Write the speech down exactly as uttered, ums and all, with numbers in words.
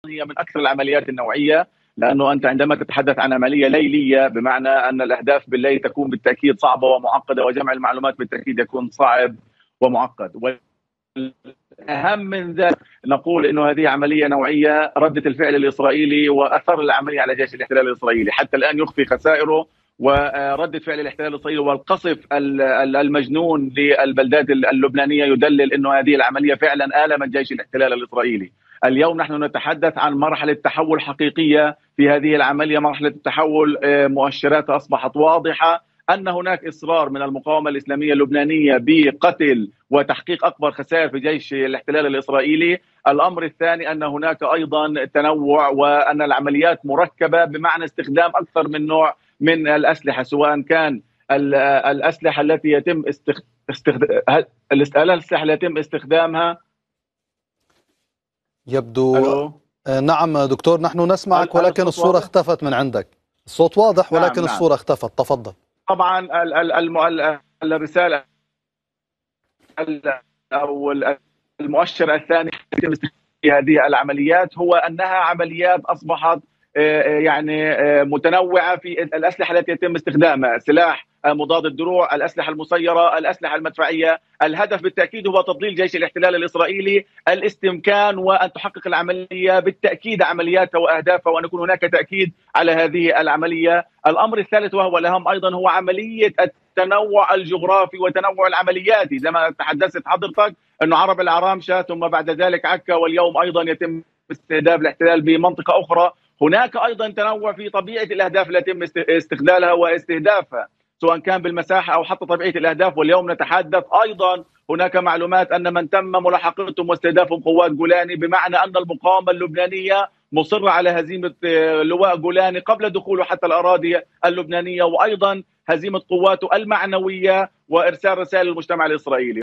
هي من أكثر العمليات النوعية، لأنه أنت عندما تتحدث عن عملية ليلية بمعنى أن الأهداف بالليل تكون بالتأكيد صعبة ومعقدة، وجمع المعلومات بالتأكيد يكون صعب ومعقد. والأهم من ذلك نقول أنه هذه عملية نوعية، ردة الفعل الإسرائيلي وأثر العملية على جيش الاحتلال الإسرائيلي حتى الآن يخفي خسائره، وردة فعل الاحتلال الإسرائيلي والقصف المجنون للبلدات اللبنانية يدلل أنه هذه العملية فعلا آلمت جيش الاحتلال الإسرائيلي. اليوم نحن نتحدث عن مرحلة تحول حقيقية في هذه العملية، مرحلة التحول مؤشراتها أصبحت واضحة، أن هناك إصرار من المقاومة الإسلامية اللبنانية بقتل وتحقيق أكبر خسائر في جيش الاحتلال الإسرائيلي. الأمر الثاني أن هناك أيضا تنوع، وأن العمليات مركبة بمعنى استخدام أكثر من نوع من الأسلحة، سواء كان الأسلحة التي يتم استخدام الأسلحة التي يتم استخدامها. يبدو ألو؟ نعم دكتور، نحن نسمعك ولكن الصورة واضح؟ اختفت من عندك. الصوت واضح ولكن نعم الصورة نعم. اختفت. تفضل. طبعا الرسالة أو المؤشر الثاني في هذه العمليات هو أنها عمليات أصبحت يعني متنوعة في الأسلحة التي يتم استخدامها، سلاح مضاد الدروع، الأسلحة المسيرة، الأسلحة المدفعية. الهدف بالتأكيد هو تضليل جيش الاحتلال الإسرائيلي، الاستمكان، وأن تحقق العملية بالتأكيد عملياتها وأهدافها، وأن يكون هناك تأكيد على هذه العملية. الأمر الثالث وهو الأهم أيضا هو عملية التنوع الجغرافي وتنوع العملياتي، زي ما تحدثت حضرتك أنه عرب العرامشة ثم بعد ذلك عكا، واليوم أيضا يتم استهداف الاحتلال بمنطقة أخرى. هناك أيضا تنوع في طبيعة الأهداف التي يتم استغلالها واستهدافها، سواء كان بالمساحة أو حتى طبيعة الأهداف. واليوم نتحدث أيضا هناك معلومات أن من تم ملاحقتهم واستهدافهم قوات جولاني، بمعنى أن المقاومة اللبنانية مصرة على هزيمة لواء جولاني قبل دخوله حتى الأراضي اللبنانية، وأيضا هزيمة قواته المعنوية وإرسال رسائل للمجتمع الإسرائيلي.